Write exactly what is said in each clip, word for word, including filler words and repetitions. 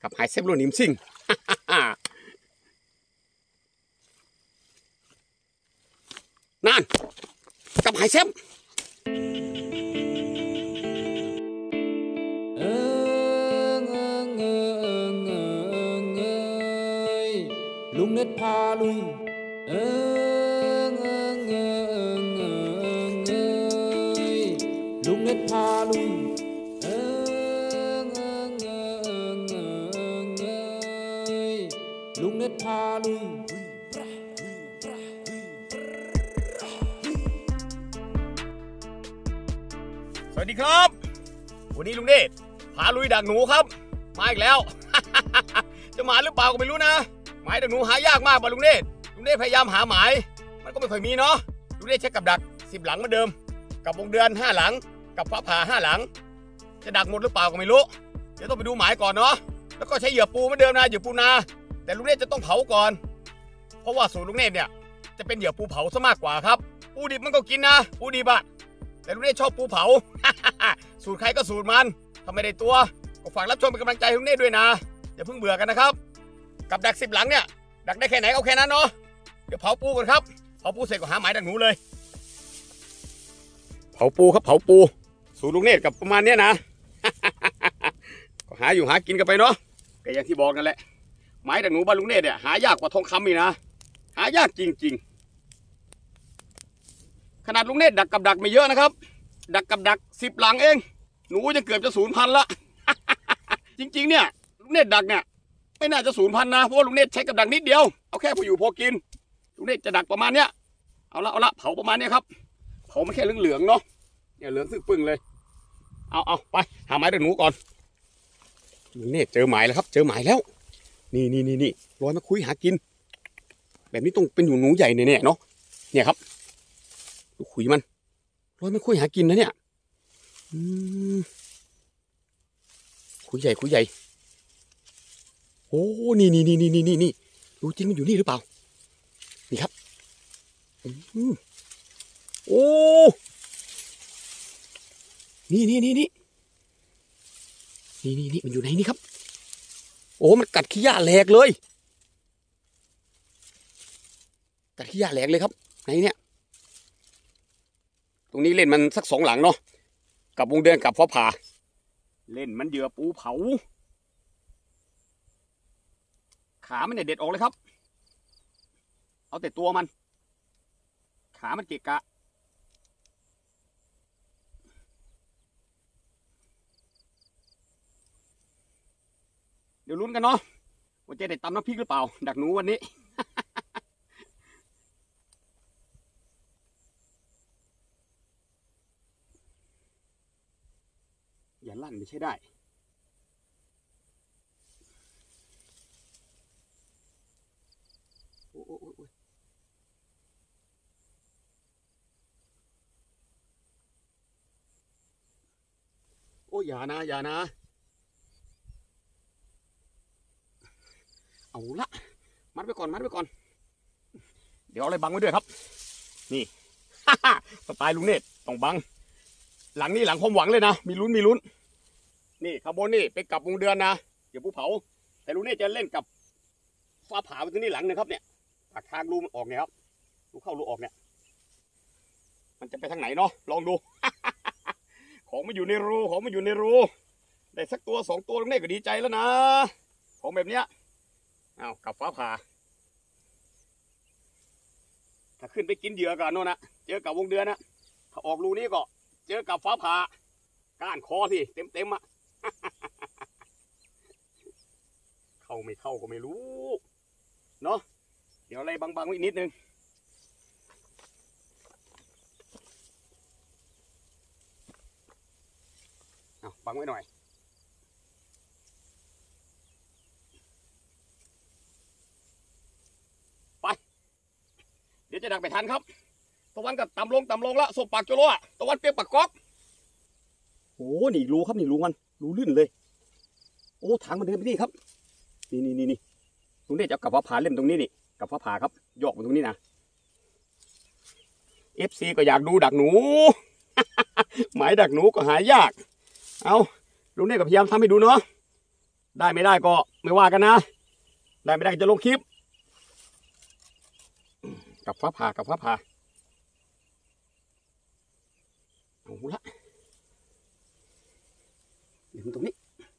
กับหายเซฟโลนิมซิงนั่นกับหายเซฟลุงเน็ตพาลุยเอิงเอิงเอิงเอิงเอิงลุงเน็ตพาลุยเอิงเอิงเอิงเอิงเอิงลุงเน็ตพาลุยสวัสดีครับวันนี้ลุงเนตพาลุยดักหนูครับมาอีกแล้ว จะมาหรือเปล่าก็ไม่รู้นะหมายดักหนูหายากมากป่ะลุงเนตลุงเนตพยายามหาหมายมันก็ไม่ค่อยมีเนาะลุงเนตใช้กับดักสิบหลังเหมือนเดิมกับวงเดือนห้าหลังกับฟ้าผ่าห้าหลังจะดักหมดหรือเปล่าก็ไม่รู้เดี๋ยวต้องไปดูหมายก่อนเนาะแล้วก็ใช้เหยื่อปูเหมือนเดิมนะเหยื่อปูนาแต่ลุงเนตจะต้องเผาก่อนเพราะว่าสูตรลุงเนตเนี่ยจะเป็นเหยื่อปูเผาซะมากกว่าครับปูดิบมันก็กินนะปูดิบอะแต่ลุงเนตชอบปูเผา สูตรใครก็สูตรมันทำไม่ได้ตัวก็ฝากรับชมเป็นกำลังใจลุงเนตด้วยนะอย่าเพิ่งเบื่อกันนะครับกับดักสิบหลังเนี่ยดักได้แค่ไหนเอาแค่นั้นเนาะเดี๋ยวเผาปูกันครับเผาปูเสร็จก็หาหมายดักหนูเลยเผาปูครับเผาปูสูตรลุงเนตกับประมาณนี้นะ ก็หาอยู่หากินกันไปเนาะแต่อย่างที่บอกกันแหละหมายดักหนูบ้านลุงเนตเนี่ยหายากกว่าทองคำอีกนะหายากจริงๆขนาดลุงเนตดักกับดักไม่เยอะนะครับดักกับดักสิบหลังเองหนูจะเกือบจะศูนย์พันละ จริงๆเนี่ยลุงเนตดักเนี่ยไม่น่าจะศูนย์พันนะเพราะว่าลุงเนตใช้กับดักนิดเดียวเอาแค่พออยู่พอกินลุงเนตจะดักประมาณเนี้ยเอาละเอาละเผาประมาณเนี้ยครับเผามันแค่เหลืองๆเนาะเนี่ยเหลืองซึ่งปึ้งเลยเอาเอาไปหาหมายดักหนูก่อนลุงเนตเจอหมายแล้วครับเจอหมายแล้วนี่นี่นี่นี่ลอยมาคุยหากินแบบนี้ต้องเป็นหนูหนูใหญ่แน่ๆเนาะเนี่ยครับดูขุยมันลอยมาคุยหากินนะเนี่ยอืมขุยใหญ่ขุยใหญ่โอ้นี่นี่นี่นี่นี่นี่นี่ดูจริงมันอยู่นี่หรือเปล่านี่ครับอืมโอ้นี่นี่นี่นี่นี่นี่นี่มันอยู่ไหนนี่ครับโอ้มันกัดขี้หญ้าแหลกเลยกัดขี้หญ้าแหลกเลยครับไหนเนี่ยตรงนี้เล่นมันสักสองหลังเนาะกับวงเดือนกับฟ้าผ่าเล่นมันเหยื่อปูเผาขามันเนี่ยเด็ดออกเลยครับเอาแต่ตัวมันขามันเกะกะเดี๋ยวลุ้นกันเนาะว่าจะได้ตำน้ำพริกหรือเปล่าดักหนูวันนี้ อย่าลั่นไม่ใช่ได้โอ้โอ้โอ้โอ้อย่านะอย่านะเอาละมัดไว้ก่อนมัดไว้ก่อนเดี๋ยวอะไรบังไว้ด้วยครับนี่ สไตล์ลุงเนตต้องบังหลังนี้หลังความหวังเลยนะมีลุ้นมีลุ้นนี่ขบวนนี่เป็นกับวงเดือนนะเดี๋ยวภูเผาแต่ลุงเนตจะเล่นกับฟ้าผ่าไปตรงนี้หลังนึงครับเนี่ยปากทางรูมันออกเนี่ยครับรูเข้ารูออกเนี่ยมันจะไปทางไหนเนาะลองดู ของมันอยู่ในรูของมันอยู่ในรูได้สักตัวสองตัวลุงเนตก็ดีใจแล้วนะของแบบเนี้ยอ้าวกับฟ้าผ่าถ้าขึ้นไปกินเหยื่อกันโน่นนะเจอกับวงเดือนนะถ้าออกรูนี้ก็เจอกับฟ้าผ่าก้านคอสิเต็มเต็มอะ เข้าไม่เข้าก็ไม่รู้เนาะเดี๋ยวอะไรบังๆไว้นิดนึงเอาบังไว้หน่อยไปเดี๋ยวจะดักไปทันครับตะวันก็ต่ำลงต่ำลงละศพปากโจโร่ตะวันเปียกปากก๊อกโอ้นี่รูครับนี่รูมันรูลื่นเลยโอ้ทางมันเดินไปนี่ครับนี่นี่นี่นี่ตรงนี้จะกับฟ้าผ่าเล่นตรงนี้นี่กับฟ้าผ่าครับยกมาตรงนี้นะเอฟซีก็อยากดูดักหนู หมายดักหนูก็หายากเอาลุงเนี่ยก็พยายามทำให้ดูเนาะได้ไม่ได้ก็ไม่ว่ากันนะได้ไม่ได้ก็จะลงคลิปกับฟ้าผ่ากับฟ้าผ่าเอาละดึงตรงนี้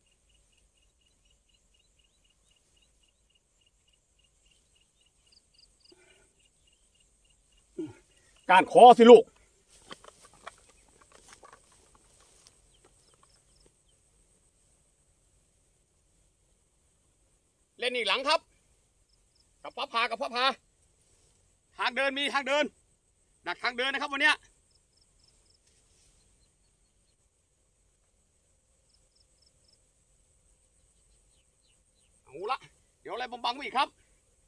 การคอสิลูกเล่นอีกหลังครับกับฟ้าผ่ากับฟ้าผ่าทางเดินมีทางเดินดักทางเดินนะครับวันนี้เอาละเดี๋ยวอะไรบังๆไว้อีกครับ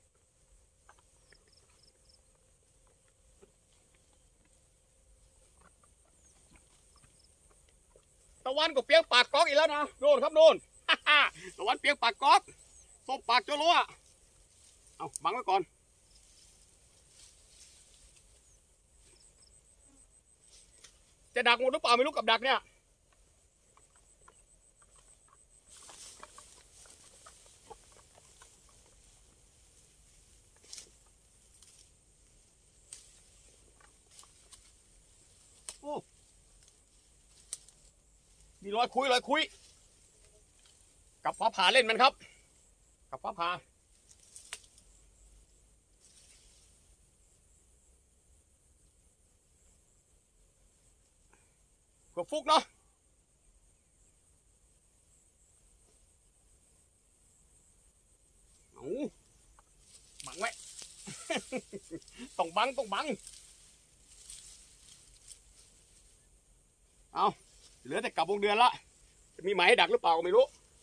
ตะวันก็เปียกปากก๊อกอีกแล้วนะโน่นครับโน่น ตะวันเปียกปากก๊อกส้มปากเจ้าลัวเอาบังไว้ก่อนจะดักหมดหรือเปล่าไม่รู้กับดักเนี่ยโอ้มีรอยคุยรอยคุยกับฟ้าผ่าเล่นมันครับกับฟ้าผ่าเกือบฟุกเนาะเอาบังไว้ ต้องบังต้องบังเอาเหลือแต่กลับวงเดือนละจะมีหมายให้ดักหรือเปล่าก็ไม่รู้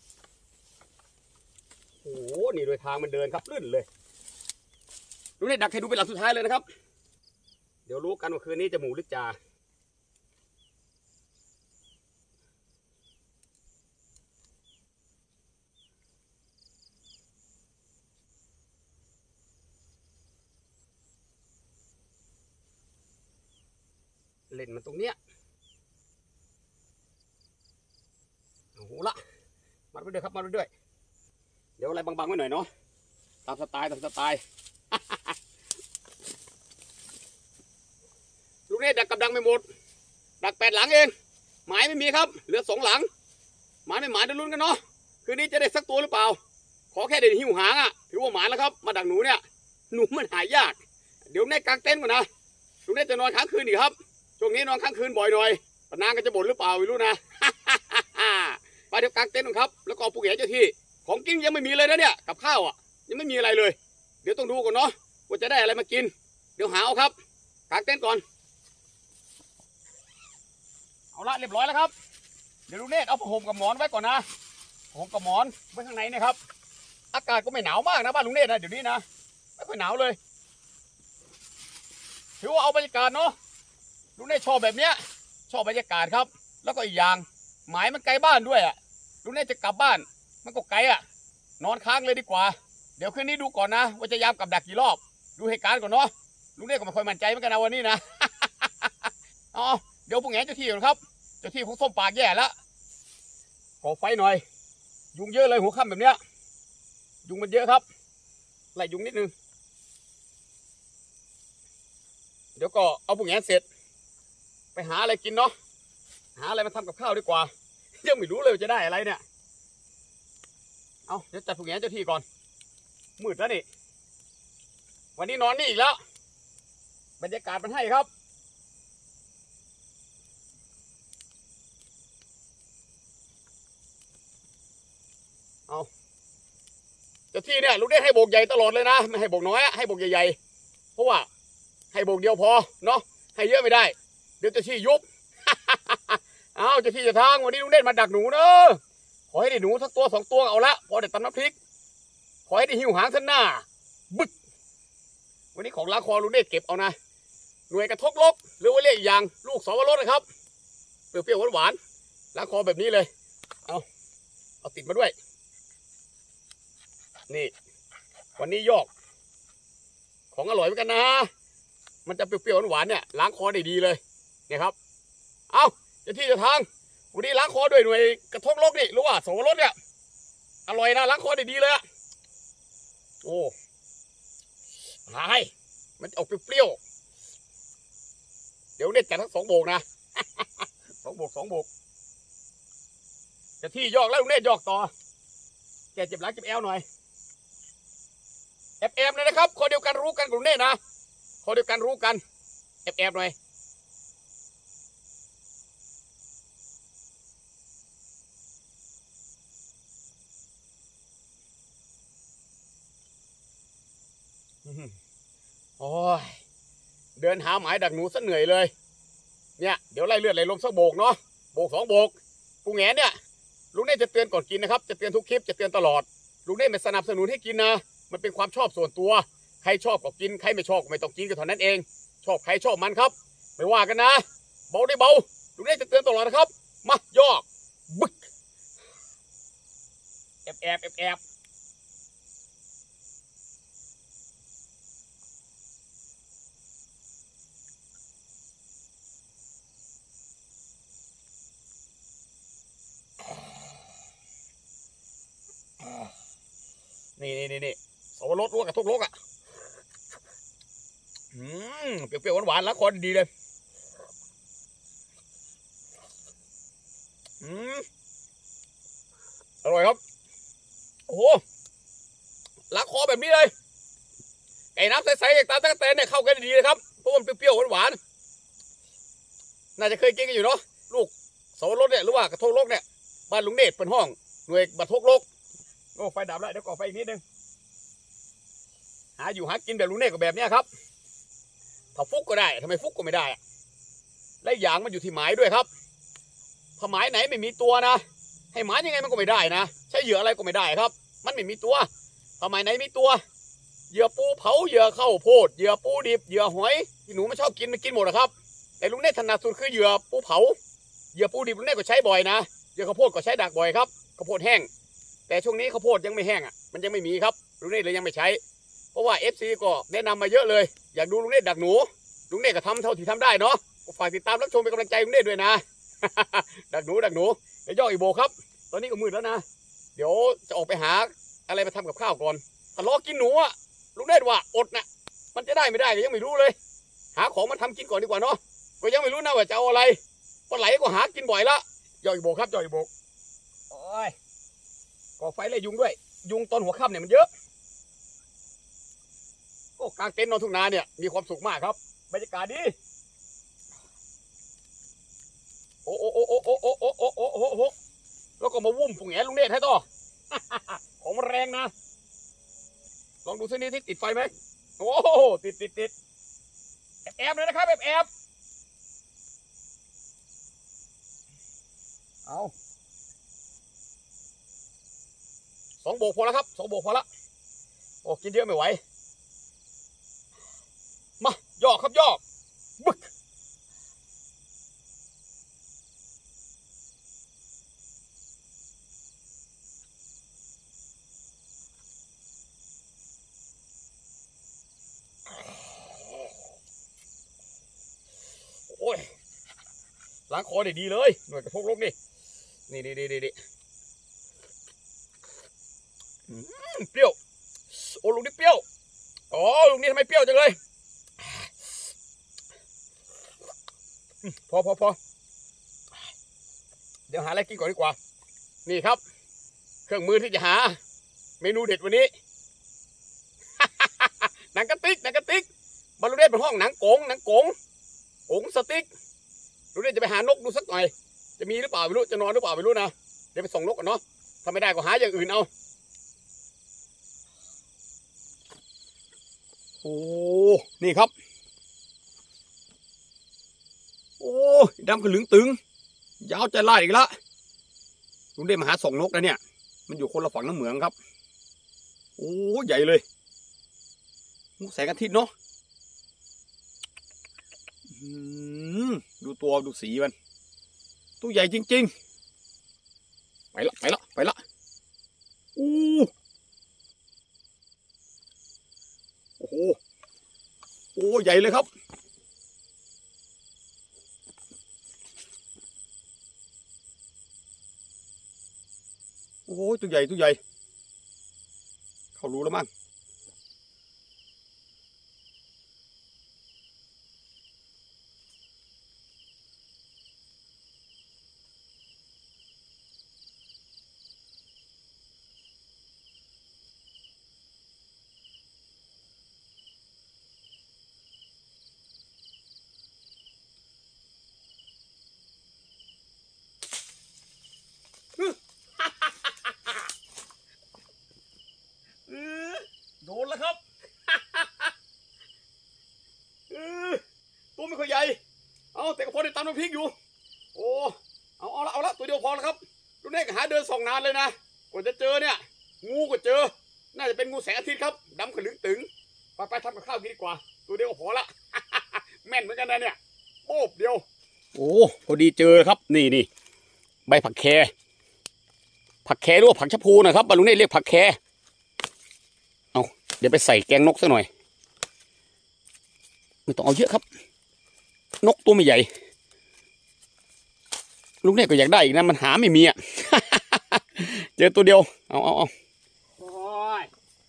โอ้โหนี่โดยทางมันเดินครับลื่นเลยดูนี่ดักให้ดูเป็นหลักสุดท้ายเลยนะครับเดี๋ยวรู้กันว่าคืนนี้จะหมูหรือจ่าเล่นมันตรงเนี้ยโอ้โหละมาไปด้วยครับมาไปด้วยเดี๋ยวอะไรบังๆไว้หน่อยเนาะตามสไตล์ตามสไตล์ ลูกนี้ดักกับดังไม่หมดดักแปดหลังเองหมายไม่มีครับเหลือสองหลังหมายไม่หมายเดี๋ยวลุ้นกันเนาะคืนนี้จะได้สักตัวหรือเปล่าขอแค่เด็ดหิ้วหางอ่ะถือว่าหมายแล้วครับมาดักหนูเนี่ยหนูมันหายยากเดี๋ยวแน่กางเต็นท์ก่อนนะลูกนี้จะนอนค้างคืนอีกครับช่วงนี้นอนค้างคืนบ่อยหน่อยปนางก็จะบ่นหรือเปล่าไม่รู้นะ ไปเดี๋ยวกางเต็นท์ครับแล้วก็ปูแหเจ้าที่ของกินยังไม่มีเลยนะเนี่ยกับข้าวอ่ะยังไม่มีอะไรเลยเดี๋ยวต้องดูก่อนเนาะว่าจะได้อะไรมากินเดี๋ยวหาเอาครับกางเต็นท์ก่อนเอาละเรียบร้อยแล้วครับเดี๋ยวลุงเนตรเอาผ้าห่มกับหมอนไว้ก่อนนะผ้าห่มกับหมอนไว้ข้างในนะครับอากาศก็ไม่หนาวมากนะบ้านลุงเนตรนะเดี๋ยวนี้นะไม่ค่อยหนาวเลยถือว่าเอาบรรยากาศเนาะลุงเนตรชอบแบบเนี้ยชอบบรรยากาศครับแล้วก็อีกอย่างหมายมันไกลบ้านด้วยอ่ะลุงเนตรจะกลับบ้านมันก็ไกลอ่ะนอนค้างเลยดีกว่าเดี๋ยวคืนนี้ดูก่อนนะว่าจะยามกับดักกี่รอบดูเหตุการณ์ก่อนเนาะลุงเนตรก็ไม่ค่อยมั่นใจเหมือนกันนะวันนี้นะ อ๋อเดี๋ยวพวกแง่เจ้าที่ก่อนครับเจ้าที่ของส้มปากแย่แล้วขอไฟหน่อยยุงเยอะเลยหัวค่ำแบบเนี้ยยุงมันเยอะครับไล่ยุงนิดนึงเดี๋ยวก็เอาพวกแง่เสร็จไปหาอะไรกินเนาะหาอะไรมาทำกับข้าวดีกว่ายังไม่รู้เลยจะได้อะไรเนี่ยเอาเดี๋ยวจัดพวกแง่เจ้าที่ก่อนมืดแล้วนี่วันนี้นอนนี่อีกแล้วบรรยากาศมันให้ครับเอาเจ้าที่เนี่ยลูกเด็กให้โบกใหญ่ตลอดเลยนะไม่ให้โบกน้อยให้โบกใหญ่ๆเพราะว่าให้โบกเดียวพอเนาะให้เยอะไม่ได้เดี๋ยวเจ้าที่ยุบ เอาเจ้าที่จะทางวันนี้ลุงเด่นมาดักหนูเนอะขอให้ได้หนูสักตัวสองตัวเอาละพอได้ตำน้ำพริกขอให้ได้หิวหางท่านหน้าบึกวันนี้ของล้างคอลุงเด่นเก็บเอานะหน่วยกระทบลบหรือว่าเรียกอีกอย่างลูกสวรสนะครับเปรี้ยวๆหวานๆล้างคอแบบนี้เลยเอาเอาติดมาด้วยนี่วันนี้ยอกของอร่อยเหมือนกันนะมันจะเปรี้ยวๆหวานๆเนี่ยล้างคอได้ดีเลยเนี่ยครับเอาจะที่จะทางวันนี้ล้างคอด้วยหน่วยกระทบโรคนี่รู้ว่าสวรสเนี่ยอร่อยนะล้างคอได้ดีเลยอะโอ้หายมันออกเปรี้ยวเดี๋ยวเนี่ยจัดทั้งสองโบกนะ สองโบกสองโบกจะที่ยอกแล้วลุงเนี่ยยอกต่อแกเจ็บหลังเจ็บแอวหน่อยแอบแอบเลยนะครับคนเดียวกันรู้กันกับลุงเนี่ยนะคนเดียวกันรู้กันแอบแอบหน่อยโอ้ยเดินหาหมายดักหนูซะเหนื่อยเลยเนี่ยเดี๋ยวไล่เลือดไหลลมสักโบกเนาะโบกสองโบกปูแงเนี่ยลุงเน่จะเตือนก่อนกินนะครับจะเตือนทุกคลิปจะเตือนตลอดลุงเน่ไม่สนับสนุนให้กินนะมันเป็นความชอบส่วนตัวใครชอบก็กินใครไม่ชอบก็ไม่ต้องกินก็เท่านั้นเองชอบใครชอบมันครับไม่ว่ากันนะเบาได้เบาลุงเน่จะเตือนตลอดนะครับมาย่อบึกแอบแอบแอบแอบนี่นี่นี่นี่สวรสลวกกับทุกลกอ่ะอืมเปรี้ยวๆหวานๆแล้วคนดีเลยอืมอร่อยครับโอ้โหล้างคอแบบนี้เลยไก่น้ำใสๆจากตาตะกแตนเนี่ยเข้ากันดีเลยครับเพราะมันเปรี้ยวๆหวานๆน่าจะเคยกินกันอยู่เนาะลูกสวรสเนี่ยหรือว่ากระทงลกเนี่ยบ้านลุงเนตรเป็นห้องหน่วยบัตรทกลกโอ้ไฟดับแล้วเดี๋ยวก่อไฟอีกนิดนึงหาอยู่หากินแบบลุงเนตรก็แบบนี้ครับถ้าฟุกก็ได้ทำไมฟุกก็ไม่ได้และอย่างมันอยู่ที่หมายด้วยครับถ้าหมายไหนไม่มีตัวนะให้หมายยังไงมันก็ไม่ได้นะใช้เหยื่ออะไรก็ไม่ได้ครับมันไม่มีตัวถ้าหมายไหนมีตัวเหยื่อปูเผาเหยื่อข้าวโพดเหยื่อปูดิบเหยื่อหอยที่หนูไม่ชอบกินมันกินหมดนะครับแต่ลุงเนตรถนัดสุดคือเหยื่อปูเผาเหยื่อปูดิบลุงเนตรก็ใช้บ่อยนะเหยื่อข้าวโพดก็ใช้ดักบ่อยครับข้าวโพดแห้งแต่ช่วงนี้ข้าวโพดยังไม่แห้งอ่ะมันยังไม่มีครับลุงเนตรเลยยังไม่ใช้เพราะว่า เอฟ ซี ก็แนะนำมาเยอะเลยอยากดูลุงเนตรดักหนูลุงเนตรก็ทำเท่าที่ทำได้เนาะก็ฝากติดตามรับชมเป็นกำลังใจลุงเนตรด้วยนะ ดักหนูดักหนูเดี๋ยวย่ออีโบครับตอนนี้ก็มืดแล้วนะเดี๋ยวจะออกไปหาอะไรมาทำกับข้าวก่อนถ้ารอกินหนูอ่ะลุงเนตรว่าอดนะมันจะได้ไม่ได้ก็ยังไม่รู้เลยหาของมาทำกินก่อนดีกว่าเนาะก็ยังไม่รู้นะว่าจะเอาอะไรปลาไหลก็หากินบ่อยละย่ออีโบครับย่ออีโบโอ้ยก่อไฟเลยยุงด้วยยุงตอนหัวค่ำเนี่ยมันเยอะโอ้กางเต็นท์นอนทุ่งนาเนี่ยมีความสุขมากครับบรรยากาศดีโอ้โอ้โอ้โอ้โอ้โอ้โอ้โอ้โอ้โอ้โอ้แล้วก็มาวุ่มฝุ่งแหนลุงเนตรให้ต่อ ของมันแรงนะลองดูซินี้ที่ติดไฟไหมโอ้ติดติดติดแอบแอบเลยนะครับแอบแอบเอาสองโบกพอแล้วครับสองโบกพอละโอ้กินเยอะไม่ไหวมาย่อครับย่อบึกโอ้ยล้างคอได้ดีเลยหน่วยกระทกลกนี่นี่นี่นี่นี่เปรี้ยวโอ้ลุงนี่เปรี้ยวอ๋อลุงนี่ทำไมเปรี้ยวจังเลยพอพอพอเดี๋ยวหาอะไรกินก่อนดีกว่านี่ครับเครื่องมือที่จะหาเมนูเด็ดวันนี้ หนังกระติกหนังกระติกบอลลูนเล่นเป็นห้องหนังโกงหนังโกงโกงสติ๊กลูกเล่นจะไปหานกดูสักหน่อยจะมีหรือเปล่าไม่รู้จะนอนหรือเปล่าไม่รู้นะเดี๋ยวไปส่งนกกันเนาะถ้าไม่ได้ก็หาอย่างอื่นเอาโอ้นี่ครับโอ้ดำกระหลึงตึงยาวใจไล่อีกละลุงได้มาหาส่งนกนะเนี่ยมันอยู่คนละฝั่งน้ำเหมืองครับโอ้ใหญ่เลยแสงอาทิตย์เนาะดูตัวดูสีมันตัวใหญ่จริงๆไปละไปละไปละอู้โอ้โหโอ้ใหญ่เลยครับโอ้ตัวใหญ่ตัวใหญ่เขารู้แล้วมั้งโดนแล้วครับตัวไม่ค่อยใหญ่เอาแต่ก็พอได้ตามน้ำพริกอยู่โอ้เอาเอาละเอาละตัวเดียวพอแล้วครับลูกเนกหาเดินส่องนานเลยนะกว่าจะเจอเนี่ยงูก็เจอน่าจะเป็นงูแสงอาทิตย์ครับดำขลึงตึงไปไปทำกับข้าวกินดีกว่าตัวเดียวก็พอละแม่นเหมือนกันนะเนี่ยโป๊บเดียวโอ้พอดีเจอครับนี่นี่ใบผักแคผักแคหรือว่าผักชะพูนะครับบาลุงเน่เรียกผักแคเอาเดี๋ยวไปใส่แกงนกซะหน่อยไม่ต้องเอาเยอะครับนกตัวไม่ใหญ่ลุงเน่ก็อยากได้อีกนะมันหาไม่มีอ่ะ เจอตัวเดียวเอาเอาเอาโอ้ย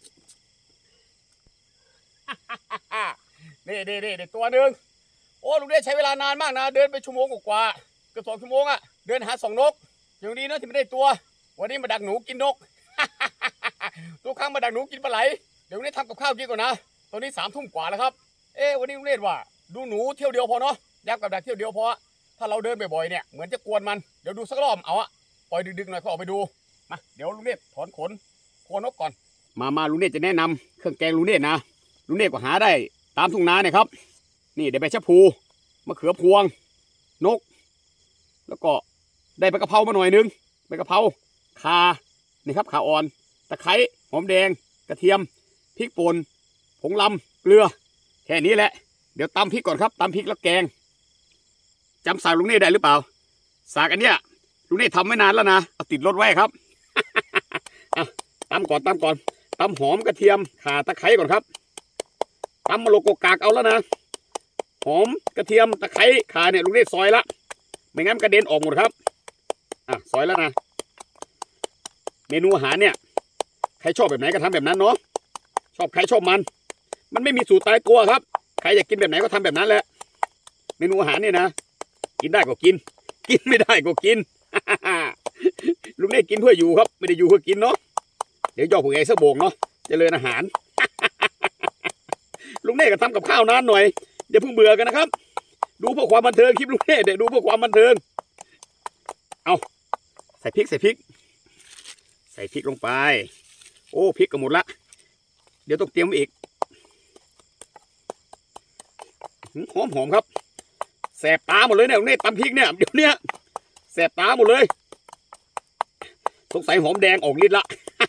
นี่นี่นี่ตัวหนึ่งโอ้ลุงเน่ใช้เวลานานมากนะเดินไปชั่วโมงกว่าเกือบสองชั่วโมงอ่ะเดินหาสองนกอย่างดีนะที่ไม่ได้ตัววันนี้มาดักหนูกินนก ตัวข้างมาดักหนูกินปลาไหลเดี๋ยวลุงเน่ทำกับข้าวกินก่อนนะตอนนี้สามทุ่มกว่าแล้วครับเอ๊วันนี้ลุงเน่ว่าดูหนูเที่ยวเดียวพอเนาะยับกับดักเที่ยวเดียวพอถ้าเราเดินบ่อยๆเนี่ยเหมือนจะกวนมันเดี๋ยวดูสักรอบเอาอะปล่อยดึกๆหน่อยก็ออกไปดูมาเดี๋ยวลุงเน่ถอนขนโคนนกก่อนมามาลุงเน่จะแนะนำเครื่องแกงลุงเน่นะลุงเน่ก็หาได้ตามทุ่งนาเนี่ยครับนี่ได้ใบชะพูมะเขือพวงนกแล้วก็ได้ใบกะเพรามาหน่อยนึงใบกะเพราข่านี่ครับข่าอ่อนตะไคร้หอมแดงกระเทียมพริกป่นผงลำเกลือแค่นี้แหละเดี๋ยวตำพริกก่อนครับตำพริกแล้วแกงจำสากลุงเน่ได้หรือเปล่าสากอันเนี้ยลุงเน่ทำไม่นานแล้วนะเอาติดรถไว้ครับ ตำก่อนตำก่อนตำหอมกระเทียมข่าตะไคร้ก่อนครับตำมะโลกกากเอาแล้วนะหอมกระเทียมตะไคร้ข่าเนี่ยลุงเน่ซอยละไม่งั้นกระเด็นออกหมดครับอ่ะซอยแล้วนะเมนูอาหารเนี่ยใครชอบแบบไหนก็ทำแบบนั้นเนาะชอบใครชอบมันมันไม่มีสูตรตายตัวครับใครอยากกินแบบไหนก็ทำแบบนั้นแหละเมนูอาหารเนี่ยนะกินได้ก็กินกินไม่ได้ก็กิน ลุงเน่กินเพื่ออยู่ครับไม่ได้อยู่เพื่อกินเนาะเดี๋ยวย่อผู้ใหญ่สะโบกเนาะเจริญอาหาร ลุงเน่ก็ทำกับข้าวนานหน่อยอย่าเพิ่งเบื่อกันนะครับดูเพื่อความบันเทิงคลิปลุงเน่เดี๋ยวดูเพื่อความบันเทิงเอาใส่พริกใส่พริกใส่พริกลงไปโอ้พริกก็หมดละเดี๋ยวต้องเตรียมอีกหอมหอมครับแสบตาหมดเลยเนี่ยลุงเน่ตำพริกเนี่ยเดี๋ยวนี้แสบตาหมดเลยสงสัยหอมแดงออกฤทธิ์ละ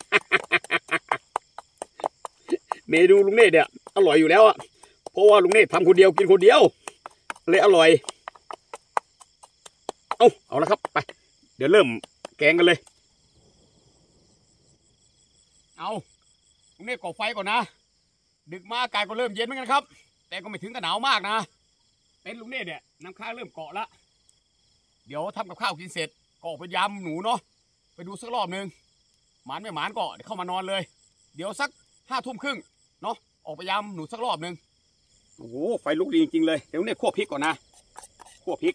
เมนูลุงเน่เนี่ยอร่อยอยู่แล้วอะเพราะว่าลุงเน่ทำคนเดียวกินคนเดียวเลยอร่อยเอาเอาละครับไปเดี๋ยวเริ่มแกงกันเลยเอาลุงเน่ก่อไฟก่อนนะดึกมาอากาศก็เริ่มเย็นเหมือนกันครับแต่ก็ไม่ถึงกับหนาวมากนะเต็นท์ลุงเน่เนี่ยน้ำค้างเริ่มเกาะละเดี๋ยวทำกับข้าวกินเสร็จก็ออกไปยามหนูเนาะไปดูสักรอบหนึ่งหมานไม่หมานก็เดี๋ยวเข้ามานอนเลยเดี๋ยวสักห้าทุ่มครึ่งเนาะออกไปยามหนูสักรอบหนึ่งโอ้โหไฟลุกดีจริงๆเลยเดี๋ยวเนี่ยคั่วพริกก่อนนะคั่วพริก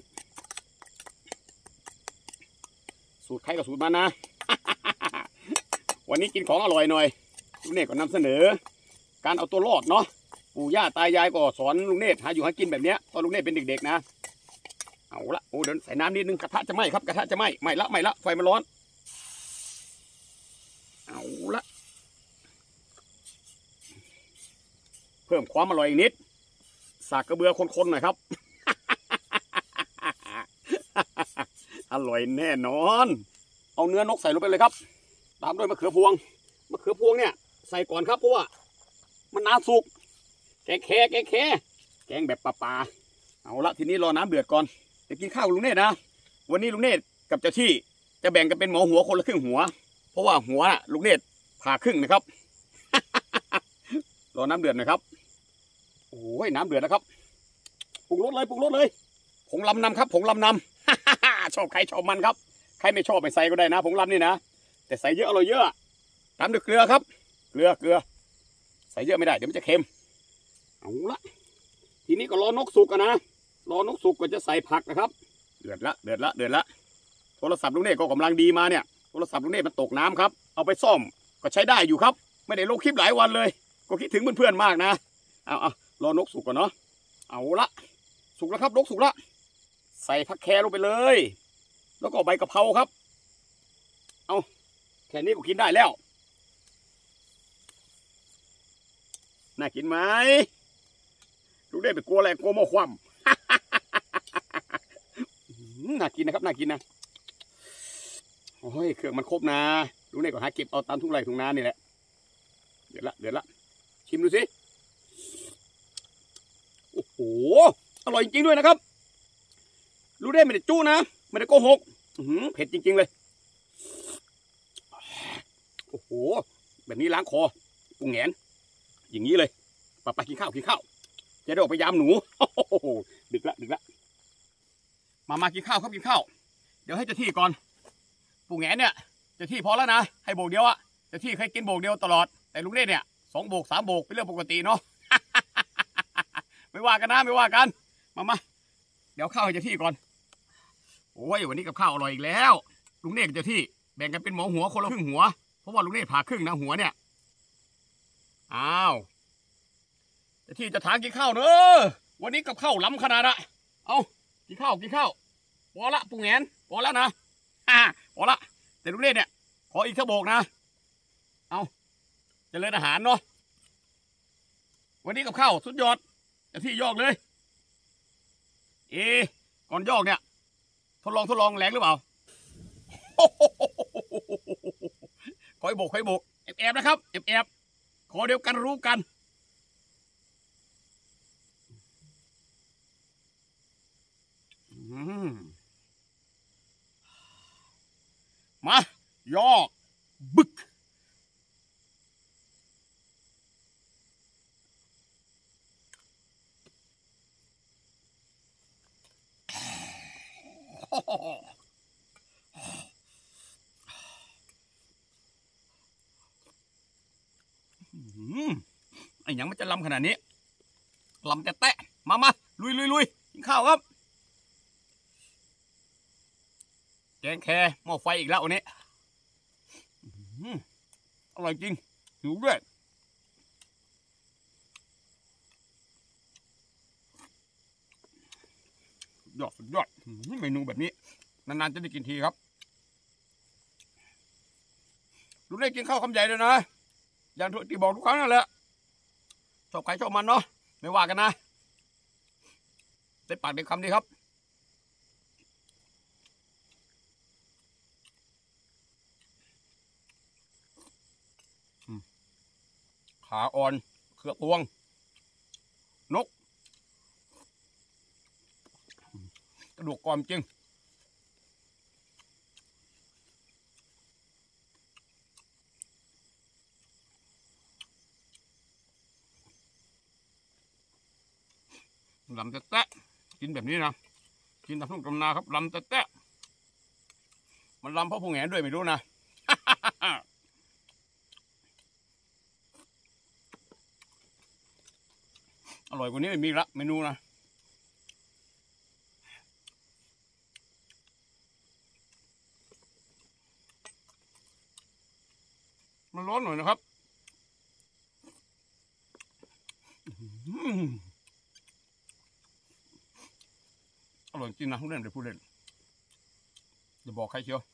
สูตรใครกับสูตรมันนะ วันนี้กินของอร่อยหน่อยลุงเนตก็นำเสนอการเอาตัวรอดเนาะปู่ย่าตายายก็สอนลุงเนตหาอยู่หากินแบบเนี้ยตอนลุงเนตเป็นเด็กๆนะเอาละโอ้เดี๋ยวใส่น้ำนิดนึงกระทะจะไหม้ครับกระทะจะไหม้ไหม้ละไหม้ละไฟมันร้อนเอาละเพิ่มความอร่อยอีกนิดสากกระเบือคนๆหน่อยครับ อร่อยแน่นอนเอาเนื้อนกใส่ลงไปเลยครับตามด้วยมะเขือพวงมะเขือพวงเนี่ยใส่ก่อนครับเพราะว่ามันน้ำสุกแกงแค่แกงแค่แกงแบบปลาๆเอาละทีนี้รอน้ำเดือดก่อนจะกินข้าวลุงเนตนะวันนี้ลุงเนตกับเจ้าที่จะแบ่งกันเป็นหมอหัวคนละครึ่งหัวเพราะว่าหัวน่ะลุงเนตผ่าครึ่งนะครับ รอน้ำเดือดนะครับโอ้ยน้ำเดือดนะครับปรุงรสเลยปรุงรสเลยผงลำนำครับผงลำนำ ชอบใครชอบมันครับใครไม่ชอบไม่ใส่ก็ได้นะผงลำนี่นะแต่ใส่เยอะอร่อยเยอะตามด้วยเกลือครับเกลือเกลือใส่เยอะไม่ได้เดี๋ยวมันจะเค็มเอาละทีนี้ก็รอนกสุกกันนะรอนกสุกก็จะใส่ผักนะครับเดือดละเดือดละเดือดละโทรศัพท์ลุงเนตก็กำลังดีมาเนี่ยโทรศัพท์ลุงเนตมันตกน้ำครับเอาไปซ่อมก็ใช้ได้อยู่ครับไม่ได้ลงคลิปหลายวันเลยก็คิดถึงเพื่อนๆมากนะเอาเอารอนกสุกก่อนเนาะเอาละสุกแล้วครับนกสุกละใส่ผักแครลงไปเลยแล้วก็ใบกะเพราครับเอาแค่นี้ก็กินได้แล้วน่ากินไหมลูกเด้ไปกลัวอะไรกลัวหม้อคว่ำน่ากินนะครับน่ากินนะโอ้ยเครื่องมันครบนะลูกเด้ก็หาเก็บเอาตามทุ่งไร่ทุ่งนานี่แหละเดี๋ยวละเดี๋ยวละชิมดูสิโอ้โหอร่อยจริงๆด้วยนะครับลูกเด้ไม่ได้จู้นะไม่ได้โกหกเผ็ดจริงๆเลยโอ้โหแบบนี้ล้างคอปุงแหงนอย่างนี้เลยไปไปกินข้าวกินข้าวจะได้ออกไปยามหนูดึกละดึกละมามากินข้าวครับกินข้าวเดี๋ยวให้เจ้าที่ก่อนปุงแหงนเนี่ยเจ้าที่พอแล้วนะให้โบกเดียวอะเจ้าที่เคยกินโบกเดียวตลอดแต่ลุงเล่เนี่ยสองโบกสามโบกเป็นเรื่องปกติเนาะ ไม่ว่ากันนะไม่ว่ากันมามาเดี๋ยวข้าวให้เจ้าที่ก่อนโอ้ยวันนี้กับข้าวอร่อยอีกแล้วลุงเน่กับเจ้าที่แบ่งกันเป็นหมอหัวคนละครึ่งหัวเพราะว่าลุงเน่ผ่าครึ่งนะหัวเนี่ยอ้าวเจ้าที่จะทานกินข้าวเนอะวันนี้กับข้าวล้ำขนาดอะเอากินข้าวกินข้าวพอละปุงแหงนพอแล้วนะฮ่าพอละแต่ลุงเน่เนี่ยขออีกสักโบกนะเอาเจริญอาหารเนาะวันนี้กับข้าวสุดยอดเจ้าที่ยอกเลยเอก่อนยอกเนี่ยทดลองทดลองแรงหรือเปล่าคอยโบกคอยโบกแอบแอบนะครับแอบแอบขอเดียวกันรู้กันมายอกบึกไอ้ยังมันจะลำขนาดนี้ลำแต่แตะมามาลุยลุยลุยกินข้าวครับแกงแครหม้อไฟอีกแล้ววันนี้อร่อยจริงหิวด้วยยอดสุดยอดเมนูแบบนี้นานๆจะได้กินทีครับลูกได้กินข้าวคำใหญ่เลยนะอย่างที่บอกทุกครั้งนั่นแหละชอบใครชอบมันเนาะไม่ว่ากันนะได้ปากเด็กคำดีครับขาอ่อนเครือพวงนกกระดูกกรอบจริงลำแตะกินแบบนี้นะกินตามทุ่งตำนาครับลำแตะมันลำเพราะพุงแหนด้วยไม่รู้นะ อร่อยกว่านี้ไม่มีละเมนูนะมันร้อนหน่อยนะครับอร่อยจริงนะผู้เล่นหรือผู้เล่นอย่าบอกใครเชียว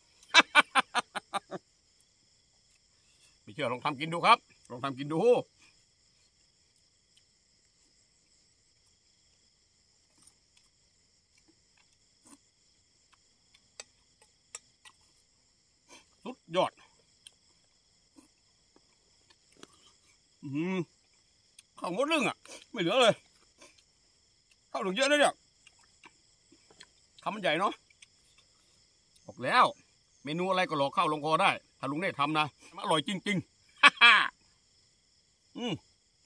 ไม่เชื่อลองทำกินดูครับลองทำกินดูสุดยอดอืมข้าวหมดเรื่องอ่ะไม่เหลือเลยข้าวถึงเยอะเลยเนี่ยคำมันใหญ่เนาะบอกแล้วเมนูอะไรก็หลอกข้าวลงคอได้ถ้าลุงเน่ทำนะมันอร่อยจริงๆฮ่าฮ่าอืม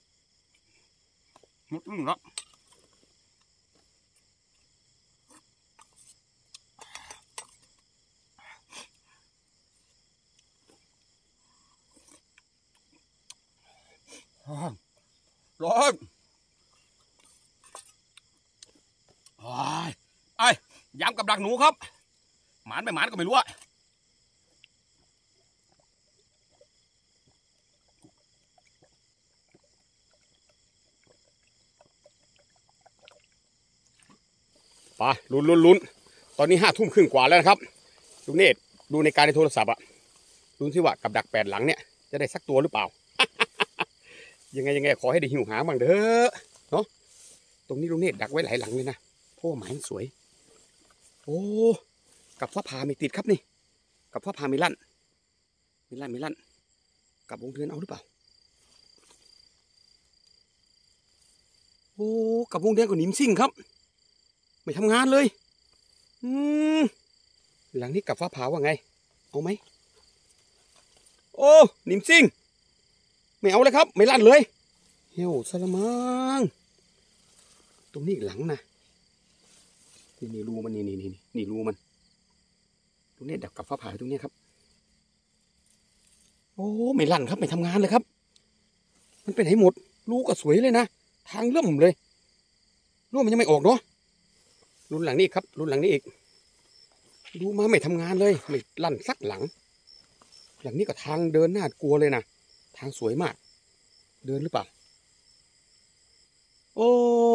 หมดเรื่องละร้อนไอ้ยำกับดักหนูครับหมานไปหมานก็ไม่รู้อะไปลุ้นลุ้นลุ้นตอนนี้ห้าทุ่มครึ่งกว่าแล้วนะครับลุงเนตรดูในการในโทรศัพท์อะลุ้นที่ว่ากับดักแปดหลังเนี่ยจะได้สักตัวหรือเปล่า ยังไงยังไงขอให้ได้หิวหาบ้างเด้อเนาะตรงนี้ลุงเนตรดักไว้หลายหลังเลยนะเพราะว่าหมายมันสวยโอ้กับฟ้าผ่าไม่ติดครับนี่กับฟ้าผ่าไม่ลั่นไม่ลั่นไม่ลั่นกับวงเดือนเอาหรือเปล่าโอ้กับวงเดือนก็หนิมซิ่งครับไม่ทำงานเลยอืมหลังนี้กับฟ้าผ่าว่าไงเอาไหมโอ้หนิมซิ่งไม่เอาเลยครับไม่ลั่นเลยเฮ้ยสละมังตรงนี้หลังนะนี่นี่รูมันนี่นี่นี่นี่รูมันตรงนี้ดับกับฟ้าผ่าตรงนี้ครับโอ้ไม่ลั่นครับไม่ทำงานเลยครับมันเป็นไหนหมดรูก็สวยเลยนะทางเริ่มเลยรูมันยังไม่ออกเนาะรุ่นหลังนี้ครับรุ่นหลังนี้อีกดูมาไม่ทำงานเลยไม่ลั่นสักหลังหลังนี้ก็ทางเดินน่ากลัวเลยนะทางสวยมากเดินหรือเปล่าโอ้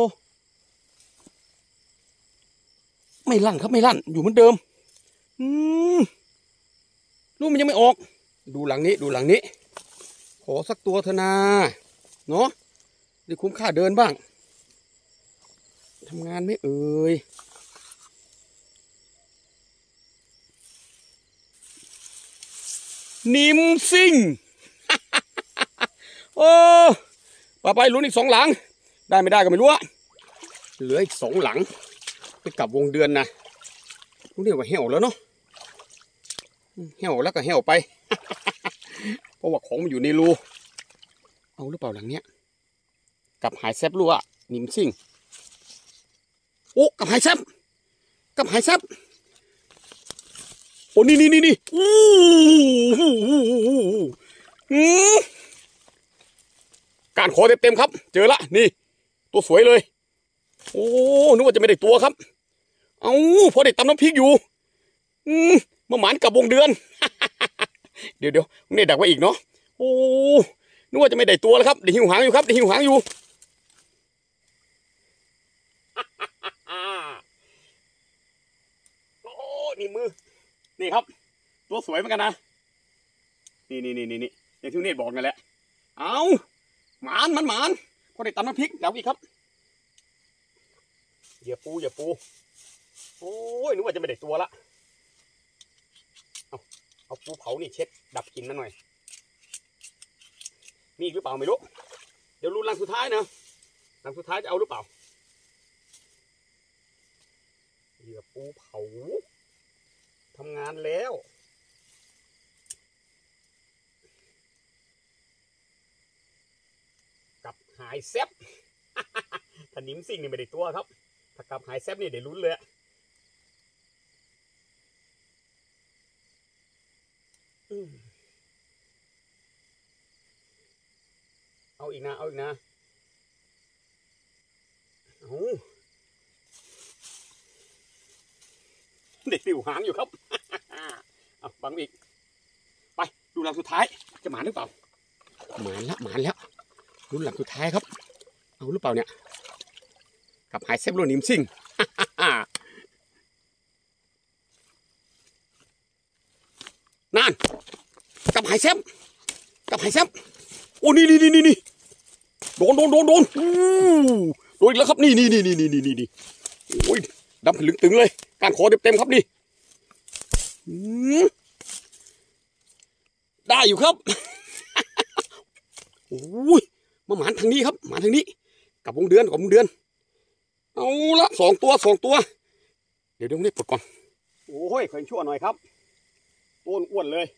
ไม่ลั่นครับไม่ลั่นอยู่เหมือนเดิมอืมลูกมันยังไม่ออกดูหลังนี้ดูหลังนี้ขอสักตัวเถอะนาเนาะได้คุ้มค่าเดินบ้างทำงานไม่เอ่ยนิมซิ่ง โอ้ต่อไปลุ้นอีกสองหลังได้ไม่ได้ก็ไม่รู้อะเหลืออีกสองหลังไปกลับวงเดือนนะรู้เรียกว่าเหี่ยวแล้วเนาะเหี่ยวแล้วก็เหี่ยวไป เพราะว่าของมันอยู่ในรูเอาหรือเปล่าหลังเนี้ยกับหายแซบรู้อะนิมซิ่งโอ้กับหายแซบกับหายแซบโอ้นี่นี่นี่นี่อู้หูการขอเต็มๆครับเจอละนี่ตัวสวยเลยโอ้นึกว่าจะไม่ได้ตัวครับเอาพอได้ตำน้ำพริกอยู่อืมมาหมานกับวงเดือน เดี๋ยวเดี๋ยวนี่ดักไว้อีกเนาะโอ้นึกว่าจะไม่ได้ตัวแล้วครับได้หิวหางอยู่ครับได้หิวหางอยู่โอ้นี่มือนี่ครับตัวสวยเหมือนกันนะนี่นี่นี่นี่นี่อย่างที่เนตบอกกันแหละเอาหมานมันหมานพอได้ตำน้ำพริกดักอีกครับอย่าปูอย่าปูโอ้ยนึกว่าจะไม่ได้ตัวละเอาเอาปูเผานี่เช็ดดับกลิ่นมาหน่อยมีอีกหรือเปล่าไม่รู้เดี๋ยวลุ้นลังสุดท้ายนะลังสุดท้ายจะเอาหรือเปล่าเหยื่อปูเผาทำงานแล้วกับหายแซบ ถ้านิ้มซิ่งนี่ไม่ได้ตัวครับถ้ากับหายแซบนี่ได้ลุ้นเลยเอาอีกนะเอาอีกนะเอาเด็กติวหางอยู่ครับ เอาบังอีกไปดูหลังสุดท้ายจะหมานหรือเปล่าหมานแล้วหมานแล้วดูหลังสุดท้ายครับเอาหรือเปล่าเนี่ยกับหายแซบโรนิมซิ่ง นั่นกับหายแซบกับหายแซบโอ้นี่นี่นี่นี่โดนโดนโดนโดนโดนอีกแล้วครับนี่นี่นี่นี่นี่นี่นี่โอ้ยดำถึงตึงเลยการขอเต็มเต็มครับนี่ได้อยู่ครับ โอ้ยมาหมานทางนี้ครับหมานทางนี้กับวงเดือนกับวงเดือนเอาละสองตัวสองตัวเดี๋ยวเดี๋ยวนี้ปลดก่อนโอ้ยเคยชั่วหน่อยครับต้นอ้วนเลย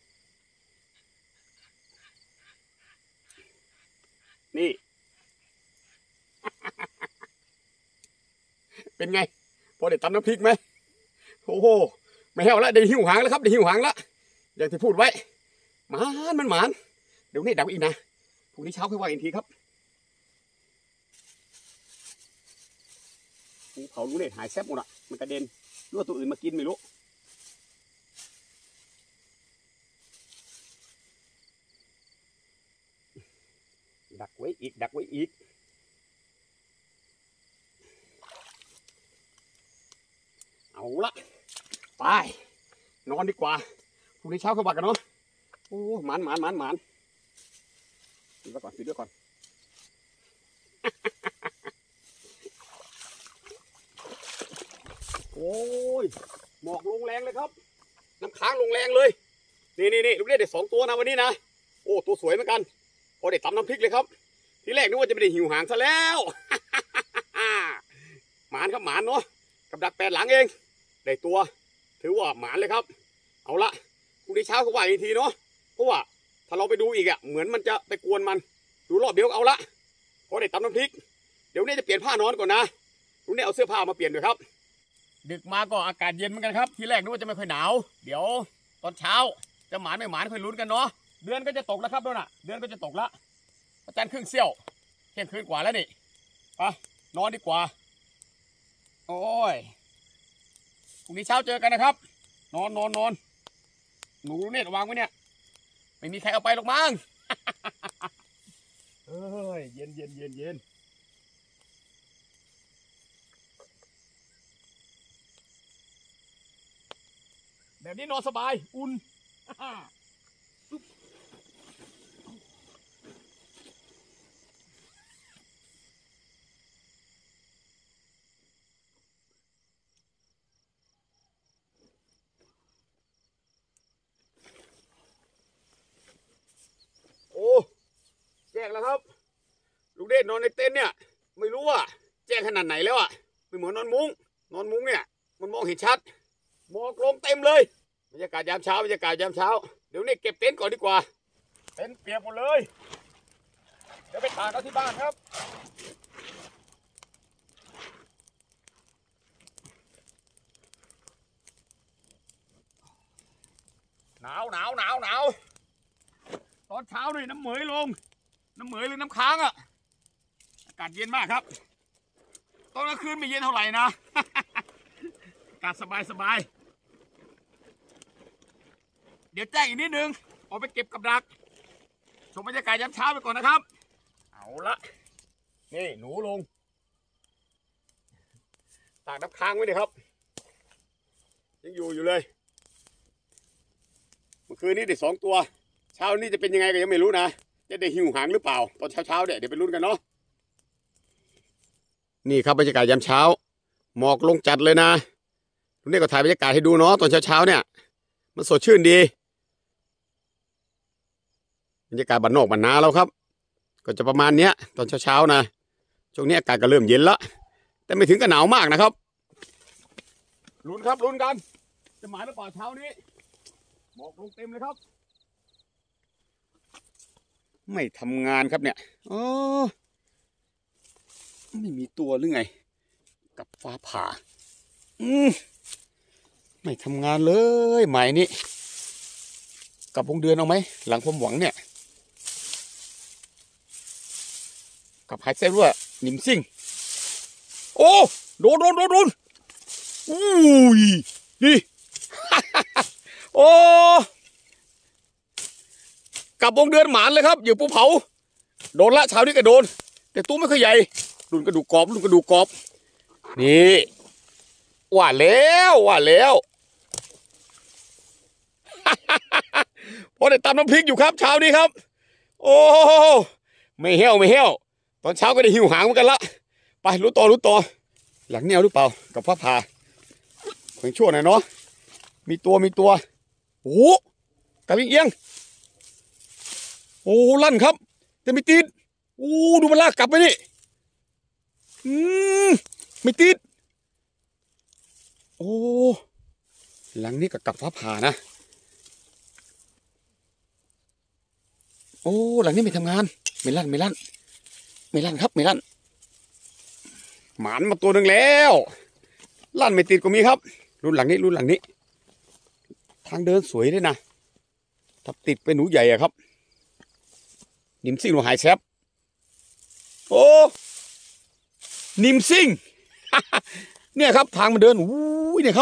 นี่ เป็นไงพอได้ตำน้ำพริกไหมโอ้โหไม่แห้วแล้วได้หิวหางแล้วครับได้หิวหางแล้วอย่างที่พูดไว้หมานมันหมานเดี๋ยวนี้ดักอีกนะพรุ่งนี้เช้าค่อยว่าอีกทีครับภูเขาลุงเดชหายแซบหมดอ่ะมันกระเด็นหรือว่าตัวอื่นมากินไม่รู้ดักไว้อีกดักไว้อีกเอาละไปนอนดีกว่าพรุ่งนี้เช้าเข้าบ้านกันเนาะโอ้หมานหมานหมานหมานปิดไว้ก่อนปิดด้วยก่อนโอ้ยหมอกลงแรงเลยครับน้ำค้างลงแรงเลยนี่นี่นี่ลูกเล่นได้สองตัวนะวันนี้นะโอ้ตัวสวยเหมือนกันพอได้ตำน้ำพริกเลยครับทีแรกนึกว่าจะไม่ได้หิวหางซะแล้วหมานครับหมานเนาะกับดักแปดหลังเองได้ตัวถือว่าหมานเลยครับเอาละพรุ่งนี้เช้าเขาว่าอีกทีเนาะเพราะว่าถ้าเราไปดูอีกอ่ะเหมือนมันจะไปกวนมันดูรอบเดียวเอาละพอได้ตำน้ำพริกเดี๋ยวนี้จะเปลี่ยนผ้านอนก่อนนะลุงเนี่ยเอาเสื้อผ้ามาเปลี่ยนด้วยครับดึกมาก็อากาศเย็นเหมือนกันครับทีแรกนึกว่าจะไม่ค่อยหนาวเดี๋ยวตอนเช้าจะหมานไม่หมานค่อยลุ้นกันเนาะเดือนก็จะตกแล้วครับด้วยนะเดือนก็จะตกละอาจารย์ครึ่งเสี้ยวเที่ยงคืนกว่าแล้วนี่ไปนอนดีกว่าโอ้ยพรุ่งนี้เช้าเจอกันนะครับนอนนอนนอนหนูเนี่ยวางไว้เนี่ยไม่มีใครเอาไปหรอกมั้งเอ้ยเย็นเย็นเย็นเย็นแบบนี้นอนสบายอุ่นโอ้แจ้งแล้วครับลูกเดชนอนในเต็นท์เนี่ยไม่รู้ว่าแจ้งขนาดไหนแล้วอ่ะไม่เหมือนนอนมุ้งนอนมุ้งเนี่ยมันมองเห็นชัดหมอกลงเต็มเลยบรรยากาศยามเช้าบรรยากาศยามเช้าเดี๋ยวนี้เก็บเต็นท์ก่อนดีกว่าเต็นท์เปียกหมดเลยเดี๋ยวไปตากเอาที่บ้านครับหนาวหนาวหนาวหนาวตอนเช้านี่น้ำเหมยลงน้ำเหมยหรือน้ำค้างอ่ะอากาศเย็นมากครับตอนกลางคืนไม่เย็นเท่าไหร่นะ อากาศสบายสบายเดี๋ยวแจ้งอีกนิดนึงออกไปเก็บกับดักชมบรรยากาศยามเช้าไปก่อนนะครับเอาละนี่หนูลงตากน้ำค้างไว้เลยครับยังอยู่อยู่เลยเมื่อคืนนี้ได้สองตัวเช้านี้จะเป็นยังไงก็ยังไม่รู้นะจะได้หิวหางหรือเปล่าตอนเช้าเช้าเดี๋ยวเดี๋ยวไปลุ้นกันเนาะนี่ครับบรรยากาศยามเช้าหมอกลงจัดเลยนะลุงเด็กก็ถ่ายบรรยากาศให้ดูเนาะตอนเช้าเช้าเนี่ยมันสดชื่นดีบรรยากาศบ้านนอกบ้านนาแล้วครับก็จะประมาณเนี้ยตอนเช้าเช้านะช่วงนี้อากาศก็เริ่มเย็นแล้วแต่ไม่ถึงกับหนาวมากนะครับลุ้นครับลุ้นกันจะหมายหรือเปล่าเช้านี้หมอกลงเต็มเลยครับไม่ทำงานครับเนี่ยอ๋อไม่มีตัวหรือไงกับฟ้าผ่าอืมไม่ทำงานเลยใหม่นี้กับวงเดือนเอาไหมหลังความหวังเนี่ยกับหายใจรั่วหนิมซิ่งโอ้โดนโดนโดนโดนอุ้ยนี่ โอ้กับวงเดือนหมานเลยครับอยู่ภูเขาโดนละเช้านี้ก็โดนแต่ตู้ไม่ค่อยใหญ่รุ่นกระดูกกรอบรุ่นกระดูกกรอบนี่ว่าแล้วว่าแล้วพอได้ตำน้ำพริกอยู่ครับเช้านี้ครับโอ้ไม่เหี้ยวไม่เหี้ยวตอนเช้าก็ได้หิวหางเหมือนกันละไปรู้ต่อรู้ต่อหลังแนวหรือเปล่ากับฟ้าผ่าเพียงชั่วหน่อยเนาะมีตัวมีตัวโอ้กับเอียงโอ้ลั่นครับแต่ไม่ติดโอ้ดูมันลากกลับไปนี่อืมไม่ติดโอ้หลังนี้กับกับฟ้าผ่านะโอ้หลังนี้ไม่ทำงานไม่ลั่นไม่ลั่นไม่ลั่นครับไม่ลั่นหมานมาตัวหนึ่งแล้วลั่นไม่ติดก็มีครับรุ่นหลังนี้รุ่นหลังนี้ทางเดินสวยด้วยนะถ้าติดเป็นหนูใหญ่อะครับนิมซิ่งหนูหายแซบโอ้นิมซิ่งเนี่ยครับทางมันเดินอู้ยเนี่ยครับ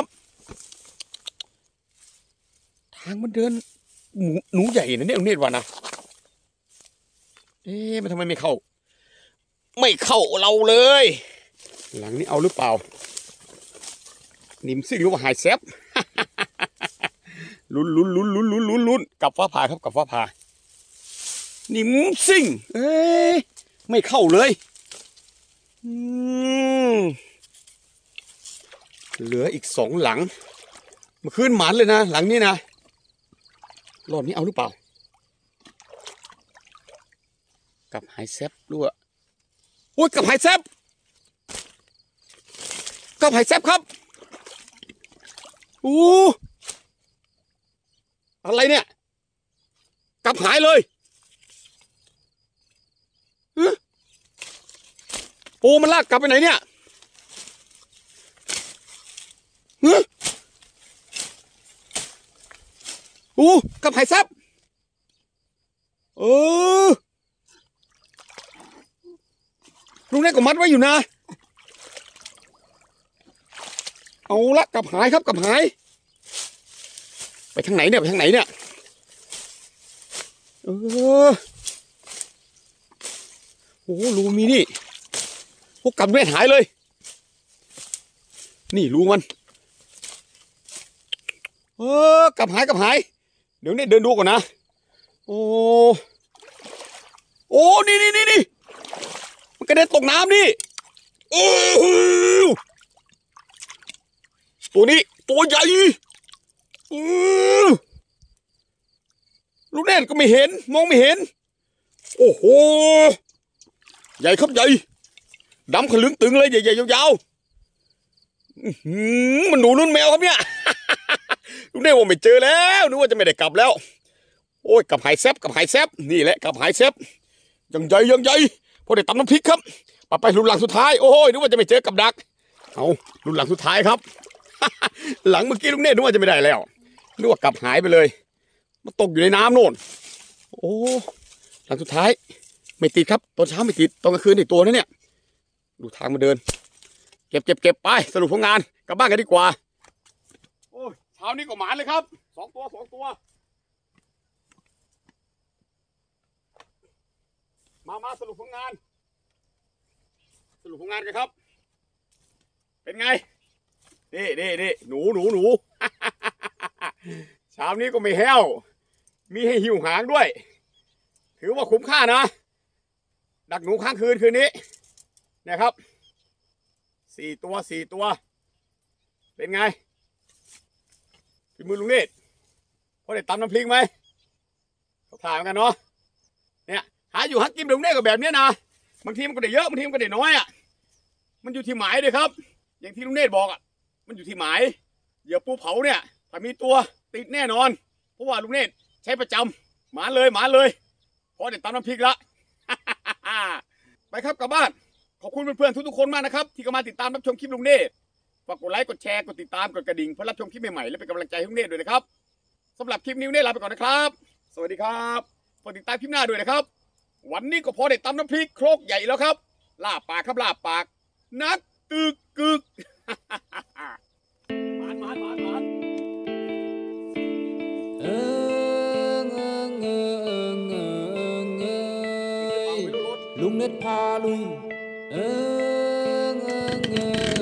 ทางมันเดินหนูหนูใหญ่นะเนี่ยลุงเนตรว่านะเอ๊ะมันทำไมไม่เข้าไม่เข้าเราเลยหลังนี้เอาหรือเปล่านิมซิ่งหรือว่าหายแซบลุ้นลุ้นลุ้นลุ้นลุ้นลุ้นลุ้นกับฟ้าผ่าครับกับฟ้าผ่านิมซิ่งเอ๊ะไม่เข้าเลยอืมเหลืออีกสองหลังเมื่อคืนหมันเลยนะหลังนี้นะรอบนี้เอาหรือเปล่ากับหายแซบด้วยโอ้ยกับหายแซบกับหายแซบครับอู้อะไรเนี่ยกับหายเลยโอ้มันลากกลับไปไหนเนี่ยอู้กับหายแซบเออลุงเล็กก็มัดไว้อยู่นะเอาละกับหายครับกับหายไปทางไหนเนี่ยไปทางไหนเนี่ยเออโอ้รูมีนี่พวกกับเวทหายเลยนี่รูมันเออกับหายกับหายเดี๋ยวเนี่ยเดินดูก่อนนะโอ้โอ้นี่นี่นี่นี่มันกระเด็นตกน้ำนี่โอ้ตัวนี้ตัวใหญ่ลูกแน่นก็ไม่เห็นมองไม่เห็นโอ้โหใหญ่ครับใหญ่ดำขลึงตึงเลยใหญ่ๆยาวๆมันหนูนุ่นแมวครับเนี่ยลูกแน่นว่าไม่เจอแล้วนึกว่าจะไม่ได้กลับแล้วโอ้ยกับหายแซบกับหายแซบนี่แหละกับหายแซบยังใหญ่ยังใหญ่พอได้ตำน้ำพริกครับไปไปรุ่นหลังสุดท้ายโอ้ยนึกว่าจะไม่เจอกับดักเอารุ่นหลังสุดท้ายครับหลังเมื่อกี้ลุงเนตรนึกว่าจะไม่ได้แล้วนึกว่ากลับหายไปเลยมาตกอยู่ในน้ำโน่นโอ้หลังสุดท้ายไม่ติดครับตอนเช้าไม่ติดตอนกลางคืนอีกตัวนะเนี่ยดูทางมาเดินเก็บเก็บเก็บไปสรุปผลงานกลับบ้านกันดีกว่าโอ้เช้านี้ก็หมานเลยครับสองตัวสองตัวมามาสรุปผลงานสรุปผลงานกันครับเป็นไงนี่นี่นี่หนูหนูหนูเช้านี้ก็ไม่แห้วมีให้หิวหางด้วยถือว่าคุ้มค่านะดักหนูค้างคืนคืนนี้นะครับสี่ตัวสี่ตัวเป็นไงฝีมือลุงเนตรพอได้ตำน้ำพริกไหมเขาถ่ายกันเนาะเนี่ยหาอยู่หากินลุงเนตรก็แบบนี้นะบางทีมันก็ได้เยอะบางทีมันก็ได้น้อยอ่ะมันอยู่ที่หมายเลยครับอย่างที่ลุงเนตรบอกอ่ะมันอยู่ที่หมายเหยื่อปูเผาเนี่ยถ้ามีตัวติดแน่นอนเพราะว่าลุงเนตรใช้ประจำหมาเลยหมาเลยพอได้ตำน้ำพริกละ ไปครับกลับบ้านขอบคุณเพื่อนๆทุกๆคนมากนะครับที่เข้ามาติดตามรับชมคลิปลุงเนตรฝากกดไลค์กดแชร์กดติดตามกดกระดิ่งเพื่อรับชมคลิปใหม่ๆและเป็นกำลังใจให้ลุงเนตรด้วยนะครับสำหรับคลิปนี้ลุงเนตรลาไปก่อนนะครับสวัสดีครับฝากติดตามคลิปหน้าด้วยนะครับวันนี้ก็พอได้ตำน้ำพริกโครกใหญ่แล้วครับลาบปากครับลาบปากนักตึกกึกหมานหมานหมานหมานเอิงเอิงเอิงเอิงเอิงลุงเน็ตพาลุยเอิงเอิงเอิง